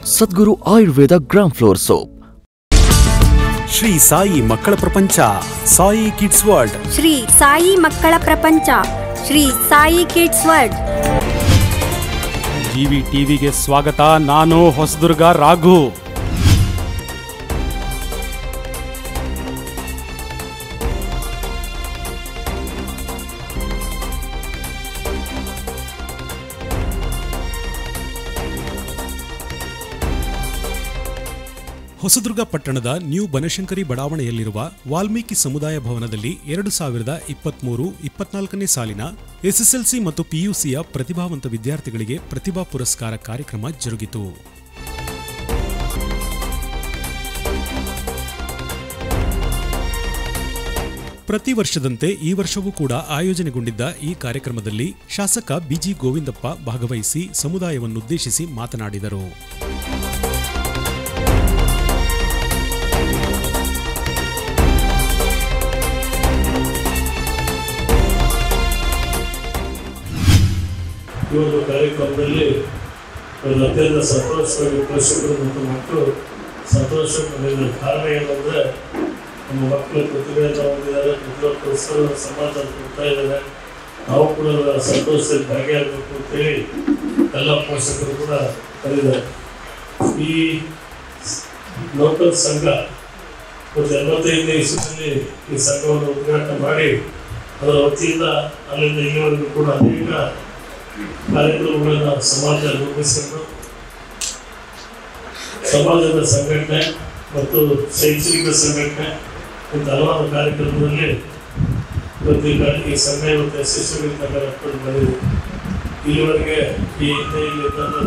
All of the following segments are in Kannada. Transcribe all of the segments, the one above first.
ಸದ್ಗುರು Ayurveda gram flour soap. Shri Sai ಮಕ್ಕಳ ಪ್ರಪಂಚ, ಸಾಯಿ ಕಿಡ್ಸ್ ವರ್ಲ್ಡ್. ಶ್ರೀ ಸಾಯಿ ಮಕ್ಕಳ ಪ್ರಪಂಚ, Shri Sai kids world. GV ಟಿವಿಗೆ ಸ್ವಾಗತ. ನಾನು ಹೊಸದುರ್ಗ ರಾಘು. ಹೊಸದುರ್ಗ ಪಟ್ಟಣದ ನ್ಯೂ ಬನಶಂಕರಿ ಬಡಾವಣೆಯಲ್ಲಿರುವ ವಾಲ್ಮೀಕಿ ಸಮುದಾಯ ಭವನದಲ್ಲಿ 2023-24ನೇ ಸಾಲಿನ ಎಸ್ಎಸ್ಎಲ್ಸಿ ಮತ್ತು ಪಿಯುಸಿಯ ಪ್ರತಿಭಾವಂತ ವಿದ್ಯಾರ್ಥಿಗಳಿಗೆ ಪ್ರತಿಭಾ ಪುರಸ್ಕಾರ ಕಾರ್ಯಕ್ರಮ ಜರುಗಿತು. ಪ್ರತಿ ವರ್ಷದಂತೆ ಈ ವರ್ಷವೂ ಕೂಡ ಆಯೋಜನೆಗೊಂಡಿದ್ದ ಈ ಕಾರ್ಯಕ್ರಮದಲ್ಲಿ ಶಾಸಕ ಬಿಜಿ ಗೋವಿಂದಪ್ಪ ಭಾಗವಹಿಸಿ ಸಮುದಾಯವನ್ನುದ್ದೇಶಿಸಿ ಮಾತನಾಡಿದರು. ಈ ಒಂದು ಕಾರ್ಯಕ್ರಮದಲ್ಲಿ ಅತ್ಯಂತ ಸಂತೋಷವಾಗಿ ಪೋಷಕರು ಮತ್ತು ಮಕ್ಕಳು ಸಂತೋಷವಾಗಿದ್ದ ಕಾರಣ ಏನಂದರೆ, ನಮ್ಮ ಮಕ್ಕಳು ಪ್ರತಿಭೆಯನ್ನು ಹೊಂದಿದ್ದಾರೆ, ಪ್ರತಿಭಾ ಪುರಸ್ಕಾರ ಸಮಾಜದಲ್ಲಿ ಕೊಡ್ತಾ ಇದ್ದಾರೆ. ನಾವು ಕೂಡ ಸಂತೋಷದಲ್ಲಿ ಭಾಗಿಯಾಗಬೇಕು ಅಂತೇಳಿ ಎಲ್ಲ ಪೋಷಕರು ಕೂಡ ಕರೆದಿದ್ದಾರೆ. ಈ ಲೋಕಲ್ ಸಂಘ 85ನೇ ಇಸ್ವಿಯಲ್ಲಿ ಈ ಸಂಘವನ್ನು ಉದ್ಘಾಟನೆ ಮಾಡಿ ಅದರ ವತಿಯಿಂದ ಅಲ್ಲಿಂದ ಇಲ್ಲಿವರೆಗೂ ಕೂಡ ಅನೇಕ ಕಾರ್ಯಕ್ರಮಗಳನ್ನು ಸಮಾಜ ರೂಪಿಸಿಕೊಂಡು ಸಮಾಜದ ಸಂಘಟನೆ ಮತ್ತು ಶೈಕ್ಷಣಿಕ ಸಂಘಟನೆ ಇಂಥ ಹಲವಾರು ಕಾರ್ಯಕ್ರಮದಲ್ಲಿ ಈ ಸಂಘ ಇವತ್ತು ಯಶಸ್ವಿಯಾಗಿ ನಡ್ಕೊಂಡು ಬಂದಿದೆ. ಇಲ್ಲಿವರೆಗೆ ಈ ಹಿಂದೆ ಇಲ್ಲಿ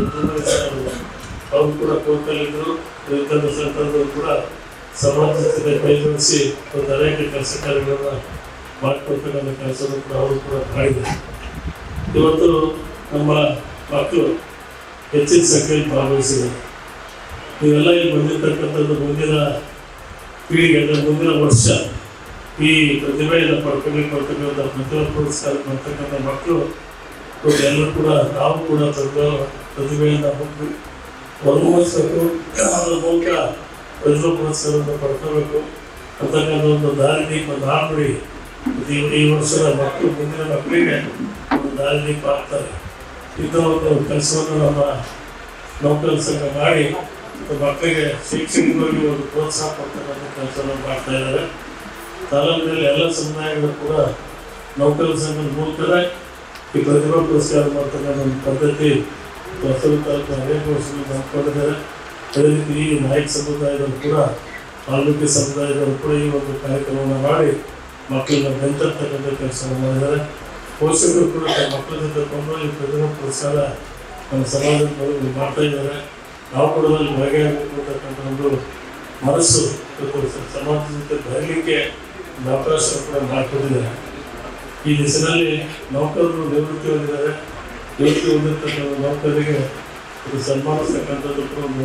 ಅವರು ಕೂಡ ಕೋರ್ಟಲ್ಲಿದ್ದರು. ಸಂಘದವರು ಕೂಡ ಸಮಾಜ ಜೊತೆ ಕೈಜೋಡಿಸಿ ಒಂದು ಅನೇಕ ಕೆಲಸ ಕಾರ್ಯಗಳನ್ನು ಮಾಡಿಕೊಡ್ತಕ್ಕಂಥ ಕೆಲಸವನ್ನು ಕೂಡ ಅವರು ಕೂಡ ಮಾಡಿದ್ದಾರೆ. ಇವತ್ತು ನಮ್ಮ ಮಕ್ಕಳು ಹೆಚ್ಚಿನ ಸಂಖ್ಯೆಯಲ್ಲಿ ಭಾಗವಹಿಸಿದ್ದಾರೆ. ನೀವೆಲ್ಲ ಇಲ್ಲಿ ಬಂದಿರತಕ್ಕಂಥದ್ದು ಮುಂದಿನ ಪೀಳಿಗೆ ಅಂದರೆ ಮುಂದಿನ ವರ್ಷ ಈ ಪ್ರತಿಭೆಯನ್ನು ಪಡ್ಕೊಳ್ತಕ್ಕಂಥ ಪ್ರತಿಭಾ ಪುರಸ್ಕಾರ ಮಾಡ್ತಕ್ಕಂಥ ಮಕ್ಕಳು ಎಲ್ಲರೂ ಕೂಡ ನಾವು ಕೂಡ ಪ್ರತಿಭೆಯನ್ನು ಹೊರಮೂಡಿಸ್ಬೇಕು, ಅದರ ಮೂಲಕ ಪ್ರತಿಭಾ ಪುರಸ್ಕಾರವನ್ನು ಪಡ್ಕೋಬೇಕು ಅಂತಕ್ಕಂಥ ಒಂದು ದಾರಿದೀಪ ನಾಡಿ ಈ ವರ್ಷದ ಮಕ್ಕಳು ಮುಂದಿನ ಮಕ್ಕಳಿಗೆ ಒಂದು ದಾರಿದೀಪ ಆಗ್ತಾರೆ. ಇಂಥ ಒಂದು ಕೆಲಸವನ್ನು ನಮ್ಮ ನೌಕರ ಸಂಘ ಮಾಡಿ ಮಕ್ಕಳಿಗೆ ಶೈಕ್ಷಣಿಕವಾಗಿ ಒಂದು ಪ್ರೋತ್ಸಾಹ ಕೊಡ್ತಕ್ಕಂಥ ಕೆಲಸವನ್ನು ಮಾಡ್ತಾ ಇದ್ದಾರೆ. ತಾಲೂಕಿನಲ್ಲಿ ಎಲ್ಲ ಸಮುದಾಯಗಳು ಕೂಡ ನೌಕರ ಸಂಘದ ಮೂಲಕವೇ ಈ ಪ್ರತಿಭಾ ಪುರಸ್ಕಾರ ಮಾಡ್ತಕ್ಕಂಥ ಒಂದು ಪದ್ಧತಿ ಹೊಸದುರ್ಗ ತಾಲೂಕು ಅನೇಕ ವರ್ಷಗಳು ಮಾಡ್ಕೊಂಡಿದ್ದಾರೆ. ಅದೇ ರೀತಿ ಈ ನಾಯಕ ಸಮುದಾಯದವರು ಕೂಡ ವಾಲ್ಮೀಕಿ ಸಮುದಾಯದವರು ಕೂಡ ಈ ಒಂದು ಕಾರ್ಯಕ್ರಮವನ್ನು ಮಾಡಿ ಮಕ್ಕಳನ್ನ ಬೆಂತರ್ತಕ್ಕಂಥ ಕೆಲಸವನ್ನು ಮಾಡಿದ್ದಾರೆ. ಪೋಷಕರು ಕೂಡ ಮಕ್ಕಳ ಜೊತೆ ಕೊಂಡು ಈ ಪ್ರತಿಭಾ ಪುರಸ್ಕಾರ ನಮ್ಮ ಸಮಾಜದಲ್ಲಿ ಮಾಡ್ತಾ ಇದ್ದಾರೆ. ನಾವು ಕೂಡ ಅಲ್ಲಿ ಭಾಗಿಯಾಗಬೇಕು ಅಂತಕ್ಕಂಥ ಒಂದು ಮನಸ್ಸು ಸಮಾಜದ ಜೊತೆ ಬರಲಿಕ್ಕೆ ಒಂದು ಅವಕಾಶ ಕೂಡ ಮಾಡಿಕೊಟ್ಟಿದ್ದಾರೆ. ಈ ದಿಸೆಯಲ್ಲಿ ನೌಕರರು ನಿವೃತ್ತಿ ಹೊಂದಿದ್ದಾರೆ. ನಿವೃತ್ತಿ ಹೊಂದಿರತಕ್ಕಂಥ ನೌಕರರಿಗೆ ಇದು ಸನ್ಮಾನಿಸ್ತಕ್ಕಂಥದ್ದು ಕೂಡ ಒಂದು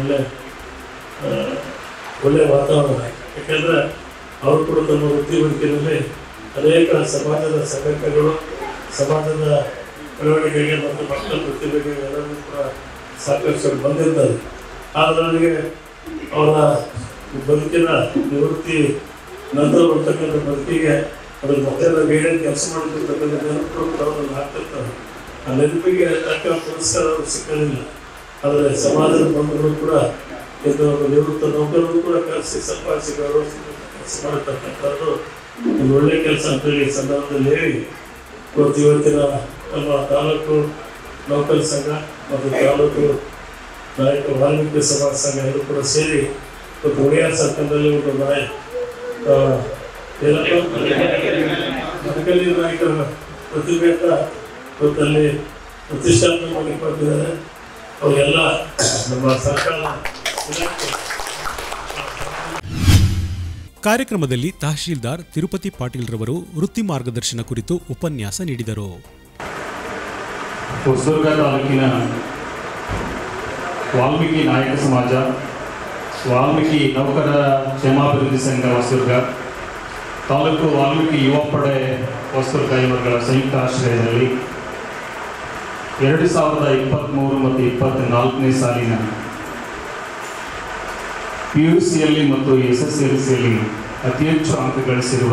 ಒಳ್ಳೆಯ ವಾತಾವರಣ. ಯಾಕೆಂದರೆ ಅವರು ಕೂಡ ತಮ್ಮ ವೃತ್ತಿ ಬದುಕಿನಲ್ಲಿ ಅನೇಕ ಸಮಾಜದ ಸಂಘಟನೆಗಳು, ಸಮಾಜದ ಬೆಳವಣಿಗೆಗೆ ಮತ್ತು ಮಕ್ಕಳ ಪ್ರತಿಭೆಗೆ ಎಲ್ಲರೂ ಕೂಡ ಸಾಕಷ್ಟು ಬಂದಿರ್ತಾರೆ. ಆದರೆ ಅವರಿಗೆ ಅವರ ಬದುಕಿನ ನಿವೃತ್ತಿ ನಂತರ ಬರ್ತಕ್ಕಂಥ ಬದುಕಿಗೆ ಅದ್ರ ಮಕ್ಕಳ ಗೈಡೆನ್ಸ್ ಕೆಲಸ ಮಾಡಿರ್ತಕ್ಕಂಥ ನೆನಪುಗಳು ಕೂಡ ಅವರನ್ನು ಹಾಕ್ತಿರ್ತಾರೆ. ಆ ನೆನಪಿಗೆ ತಕ್ಕ ಪುರಸ್ಕಾರ ಸಿಕ್ಕಲಿಲ್ಲ. ಆದರೆ ಸಮಾಜದ ಬಂಧುಗಳು ಕೂಡ ಒಂದು ನಿವೃತ್ತ ನೌಕರರು ಕೂಡ ಕರೆಸಿ ಸಂಪಾದಿಸಿ ಗೌರವಿಸಿ ಕೆಲಸ ಮಾಡತಕ್ಕಂಥದ್ದು ಒಂದು ಒಳ್ಳೆಯ ಕೆಲಸ ಅಂತೇಳಿ ಈ ಸಂದರ್ಭದಲ್ಲಿ ಹೇಳಿ ಇವತ್ತಿನ ನಮ್ಮ ತಾಲೂಕು ನೌಕರ ಸಂಘ ಮತ್ತು ತಾಲೂಕು ನಾಯಕ ವಾಲ್ಮೀಕಿ ಸಮಾಜ ಸಂಘ ಎಲ್ಲರೂ ಕೂಡ ಸೇರಿ ಇವತ್ತು ಒಡೆಯರ್ ಸರ್ಕಲ್ನಲ್ಲಿ ಒಂದು ಮರಕಲ್ಲಿ ನಾಯಕರ ಪ್ರತಿಭೆ ಅಂತ ಇವತ್ತಲ್ಲಿ ಪ್ರತಿಷ್ಠಾಪನೆ ಮಾಡಿಕೊಂಡಿದ್ದಾರೆ. ಅವರೆಲ್ಲ ನಮ್ಮ ಸರ್ಕಾರ. ಕಾರ್ಯಕ್ರಮದಲ್ಲಿ ತಹಶೀಲ್ದಾರ್ ತಿರುಪತಿ ಪಾಟೀಲ್ ರವರು ವೃತ್ತಿ ಮಾರ್ಗದರ್ಶನ ಕುರಿತು ಉಪನ್ಯಾಸ ನೀಡಿದರು. ಹೊಸದುರ್ಗ ತಾಲೂಕಿನ ವಾಲ್ಮೀಕಿ ನಾಯಕ ಸಮಾಜ, ವಾಲ್ಮೀಕಿ ನೌಕರ ಕ್ಷೇಮಾಭಿವೃದ್ಧಿ ಸಂಘ ಹೊಸದುರ್ಗ, ತಾಲೂಕು ವಾಲ್ಮೀಕಿ ಯುವ ಪಡೆ ಹೊಸದುರ್ಗ ಇವರುಗಳ ಸಂಯುಕ್ತ ಆಶ್ರಯದಲ್ಲಿ 2023 ಮತ್ತು 24ನೇ ಸಾಲಿನ PUCಯಲ್ಲಿ ಮತ್ತು SSLCಯಲ್ಲಿ ಅತಿ ಹೆಚ್ಚು ಅಂಕ ಗಳಿಸಿರುವ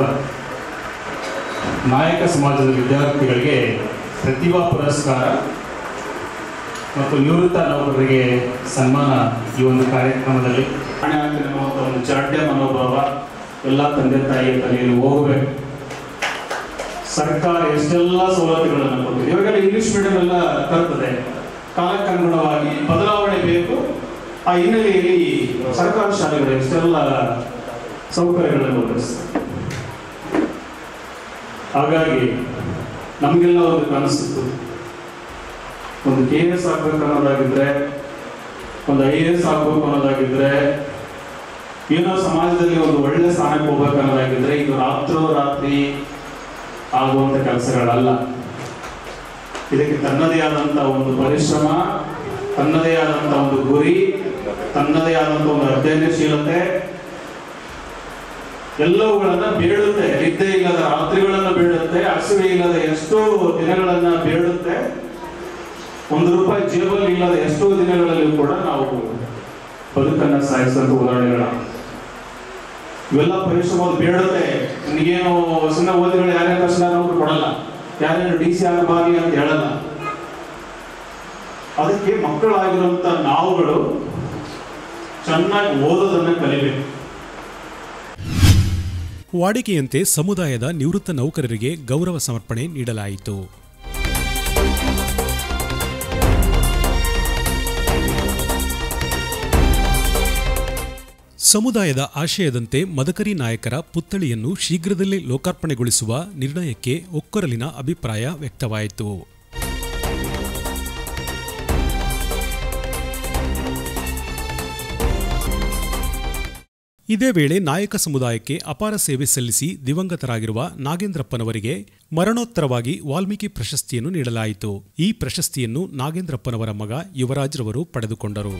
ನಾಯಕ ಸಮಾಜದ ವಿದ್ಯಾರ್ಥಿಗಳಿಗೆ ಪ್ರತಿಭಾ ಪುರಸ್ಕಾರ ಮತ್ತು ನಿವೃತ್ತ ನೌಕರರಿಗೆ ಸನ್ಮಾನ ಈ ಒಂದು ಕಾರ್ಯಕ್ರಮದಲ್ಲಿ ಒಂದು ಜಾಡ್ಯ ಮನೋಭಾವ ಎಲ್ಲ ತಂದೆ ತಾಯಿಯ ತಲೆಯಲ್ಲಿ ಹೋಗಬೇಕು. ಸರ್ಕಾರ ಎಷ್ಟೆಲ್ಲ ಸವಲತ್ತುಗಳನ್ನು ಕೊಟ್ಟಿದೆ. ಇವಾಗೆಲ್ಲ ಇಂಗ್ಲಿಷ್ ಮೀಡಿಯಂ ಎಲ್ಲ ತರ್ತದೆ, ಕಾಲಕ್ಕನುಗುಣವಾಗಿ ಬದಲಾವಣೆ ಬೇಕು. ಆ ಹಿನ್ನೆಲೆಯಲ್ಲಿ ಸರ್ಕಾರಿ ಶಾಲೆಗಳು ಎಷ್ಟೆಲ್ಲ ಸೌಕರ್ಯಗಳನ್ನು ಒದಗಿಸ್ತದೆ. ಹಾಗಾಗಿ ನಮಗೆಲ್ಲ ಒಂದು ಕನಸಿತ್ತು, ಒಂದು KS ಆಗ್ಬೇಕು ಅನ್ನೋದಾಗಿದ್ರೆ, ಒಂದು IAS ಆಗ್ಬೇಕು ಅನ್ನೋದಾಗಿದ್ರೆ, ಏನೋ ಸಮಾಜದಲ್ಲಿ ಒಂದು ಒಳ್ಳೆ ಸ್ಥಾನಕ್ಕೆ ಹೋಗ್ಬೇಕು ಅನ್ನೋದಾಗಿದ್ರೆ ಇದು ರಾತ್ರಿ ಆಗುವಂಥ ಕೆಲಸಗಳಲ್ಲ. ಇದಕ್ಕೆ ತನ್ನದೇ ಆದಂಥ ಒಂದು ಪರಿಶ್ರಮ, ತನ್ನದೇ ಆದಂಥ ಒಂದು ಗುರಿ, ತನ್ನದೇ ಆದಂಥ ಒಂದು ಅಧ್ಯಯನಶೀಲತೆ ಎಲ್ಲವುಗಳನ್ನ ಬೇಡುತ್ತೆ. ನಿದ್ದೆ ಇಲ್ಲದ ರಾತ್ರಿಗಳನ್ನ ಬೇಡುತ್ತೆ, ಹಸಿವೆ ಇಲ್ಲದ ಎಷ್ಟೋ ದಿನಗಳನ್ನ ಬೇಡುತ್ತೆ, ₹1 ಜೇಬಲ್ಲಿ ಇಲ್ಲದ ಎಷ್ಟೋ ದಿನಗಳಲ್ಲಿ ಕೂಡ ನಾವು ಬದುಕನ್ನ ಸಾಗಿಸುವಂತ ಉದಾಹರಣೆಗಳ. ಇವೆಲ್ಲ ಪರಿಶ್ರಮ ಬೇಡುತ್ತೆ. ನಿನಗೇನು ಸಣ್ಣ ಓದಿಗಳು ಯಾರ್ಯಾರು ತಕ್ಷಣ ನೌಕರಿ ಕೊಡಲ್ಲ, ಯಾರ್ಯಾರು DC ಆಗಬಾರಿ ಅಂತ ಹೇಳಲ್ಲ. ಅದಕ್ಕೆ ಮಕ್ಕಳಾಗಿರುವಂತ ನಾವುಗಳು ಚೆನ್ನಾಗಿ ಓದೋದನ್ನ ಕಲಿಬೇಕು. ವಾಡಿಕೆಯಂತೆ ಸಮುದಾಯದ ನಿವೃತ್ತ ನೌಕರರಿಗೆ ಗೌರವ ಸಮರ್ಪಣೆ ನೀಡಲಾಯಿತು. ಸಮುದಾಯದ ಆಶಯದಂತೆ ಮದಕರಿ ನಾಯಕರ ಪುತ್ಥಳಿಯನ್ನು ಶೀಘ್ರದಲ್ಲೇ ಲೋಕಾರ್ಪಣೆಗೊಳಿಸುವ ನಿರ್ಣಯಕ್ಕೆ ಒಕ್ಕೊರಲಿನ ಅಭಿಪ್ರಾಯ ವ್ಯಕ್ತವಾಯಿತು. ಇದೇ ವೇಳೆ ನಾಯಕ ಸಮುದಾಯಕ್ಕೆ ಅಪಾರ ಸೇವೆ ಸಲ್ಲಿಸಿ ದಿವಂಗತರಾಗಿರುವ ನಾಗೇಂದ್ರಪ್ಪನವರಿಗೆ ಮರಣೋತ್ತರವಾಗಿ ವಾಲ್ಮೀಕಿ ಪ್ರಶಸ್ತಿಯನ್ನು ನೀಡಲಾಯಿತು. ಈ ಪ್ರಶಸ್ತಿಯನ್ನು ನಾಗೇಂದ್ರಪ್ಪನವರ ಮಗ ಯುವರಾಜ್ರವರು ಪಡೆದುಕೊಂಡರು.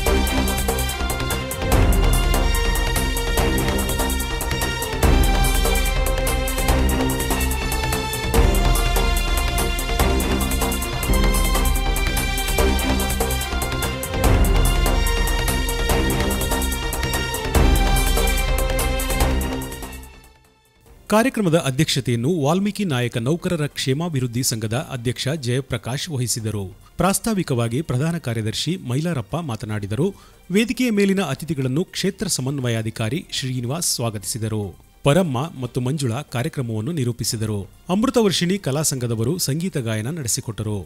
ಕಾರ್ಯಕ್ರಮದ ಅಧ್ಯಕ್ಷತೆಯನ್ನು ವಾಲ್ಮೀಕಿ ನಾಯಕ ನೌಕರರ ಕ್ಷೇಮಾಭಿವೃದ್ಧಿ ಸಂಘದ ಅಧ್ಯಕ್ಷ ಜಯಪ್ರಕಾಶ್ ವಹಿಸಿದರು. ಪ್ರಾಸ್ತಾವಿಕವಾಗಿ ಪ್ರಧಾನ ಕಾರ್ಯದರ್ಶಿ ಮೈಲಾರಪ್ಪ ಮಾತನಾಡಿದರು. ವೇದಿಕೆಯ ಮೇಲಿನ ಅತಿಥಿಗಳನ್ನು ಕ್ಷೇತ್ರ ಸಮನ್ವಯಾಧಿಕಾರಿ ಶ್ರೀನಿವಾಸ್ ಸ್ವಾಗತಿಸಿದರು. ಪರಮ್ಮ ಮತ್ತು ಮಂಜುಳಾ ಕಾರ್ಯಕ್ರಮವನ್ನು ನಿರೂಪಿಸಿದರು. ಅಮೃತವರ್ಷಿಣಿ ಕಲಾ ಸಂಘದವರು ಸಂಗೀತ ಗಾಯನ ನಡೆಸಿಕೊಟ್ಟರು.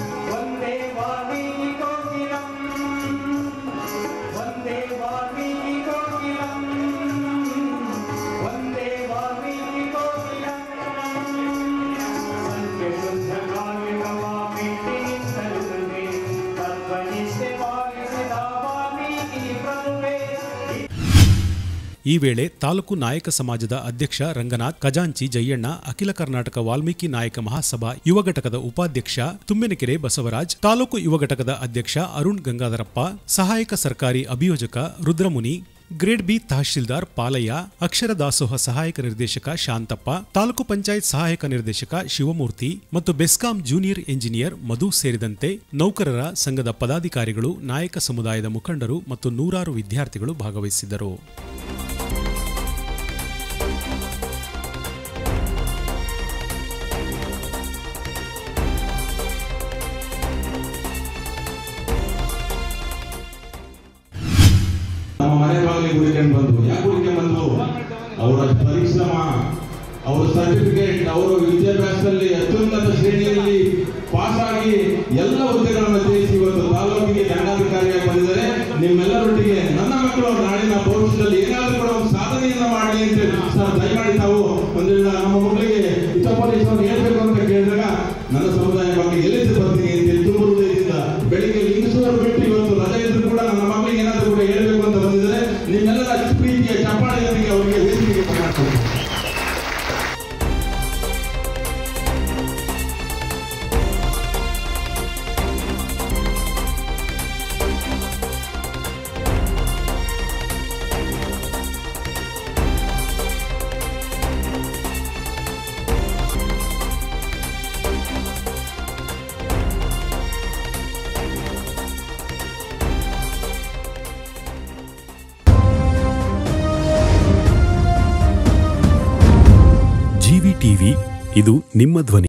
ಈ ವೇಳೆ ತಾಲೂಕು ನಾಯಕ ಸಮಾಜದ ಅಧ್ಯಕ್ಷ ರಂಗನಾಥ್, ಖಜಾಂಚಿ ಜಯಣ್ಣ, ಅಖಿಲ ಕರ್ನಾಟಕ ವಾಲ್ಮೀಕಿ ನಾಯಕ ಮಹಾಸಭಾ ಯುವ ಘಟಕದ ಉಪಾಧ್ಯಕ್ಷ ತುಮ್ಮೆನಕೆರೆ ಬಸವರಾಜ್, ತಾಲೂಕು ಯುವ ಘಟಕದ ಅಧ್ಯಕ್ಷ ಅರುಣ್ ಗಂಗಾಧರಪ್ಪ, ಸಹಾಯಕ ಸರ್ಕಾರಿ ಅಭಿಯೋಜಕ ರುದ್ರಮುನಿ, ಗ್ರೇಡ್ ಬಿ ತಹಶೀಲ್ದಾರ್ ಪಾಲಯ್ಯ, ಅಕ್ಷರ ದಾಸೋಹ ಸಹಾಯಕ ನಿರ್ದೇಶಕ ಶಾಂತಪ್ಪ, ತಾಲೂಕು ಪಂಚಾಯತ್ ಸಹಾಯಕ ನಿರ್ದೇಶಕ ಶಿವಮೂರ್ತಿ ಮತ್ತು ಬೆಸ್ಕಾಂ ಜೂನಿಯರ್ ಎಂಜಿನಿಯರ್ ಮಧು ಸೇರಿದಂತೆ ನೌಕರರ ಸಂಘದ ಪದಾಧಿಕಾರಿಗಳು, ನಾಯಕ ಸಮುದಾಯದ ಮುಖಂಡರು ಮತ್ತು ನೂರಾರು ವಿದ್ಯಾರ್ಥಿಗಳು ಭಾಗವಹಿಸಿದ್ದರು. ನಮ್ಮ ಮನೆ ಬಾಗಿಲಿಗೆ ಹುಡುಕೊಂಡು ಬಂದು ಯಾಕೆ ಹುಡುಕೊಂಡು ಬಂದು ಅವರ ಪರಿಶ್ರಮ, ಅವರ ಸರ್ಟಿಫಿಕೇಟ್, ಅವರು ವಿದ್ಯಾಭ್ಯಾಸದಲ್ಲಿ ಅತ್ಯುನ್ನತ ಶ್ರೇಣಿಯಲ್ಲಿ ಪಾಸ್ ಆಗಿ ಎಲ್ಲ ಹುದ್ದೆಗಳನ್ನು ಜಯಿಸಿ ಇವತ್ತು ತಾಲೂಕಿಗೆ ದಂಡಾಧಿಕಾರಿಯಾಗಿ ಬಂದಿದ್ದಾರೆ. ನಿಮ್ಮೆಲ್ಲರೊಟ್ಟಿಗೆ ನನ್ನ ಮಕ್ಕಳು ನಾಡಿನ ಭವಿಷ್ಯದಲ್ಲಿ ಏನಾದರೂ ಕೂಡ ಒಂದು ಸಾಧನೆಯನ್ನ ಮಾಡಲಿ ಅಂತ ಸರ್ ದಯಮಾಡಿ ತಾವು ಒಂದಿನ ನಮ್ಮ ಮಕ್ಕಳಿಗೆ ಹಿತೋಪದೇಶವನ್ನು ಹೇಳ್ಬೇಕು ಅಂತ ಕೇಳಿದಾಗ ನನ್ನ ಸಮುದಾಯ ಬಗ್ಗೆ ಎಲ್ಲಿದ್ದು ಬರ್ತೀನಿ ಅಂತ ತುಂಬ ಹೃದಯದಿಂದ ಬೆಳಿಗ್ಗೆ ಲಿಂಗಸೂರು ಬಿಟ್ಟು ಇವತ್ತು ರಜೆ ಇದ್ರು ಕೂಡ ನನ್ನ ಮಕ್ಕಳಿಗೆ ಏನಾದರೂ ಕೂಡ ಹೇಳ್ಬೇಕು ಅಂತ ಬಂದಿದ್ದಾರೆ. ನಿಮ್ಮೆಲ್ಲರ ಪ್ರೀತಿಯ ಚಪ್ಪಾಳೆಯೊಂದಿಗೆ ಅವರಿಗೆ ವೇದಿಕೆಗೆ ಮಾಡ್ತಾರೆ. ಟಿವಿ ಇದು ನಿಮ್ಮ ಧ್ವನಿ.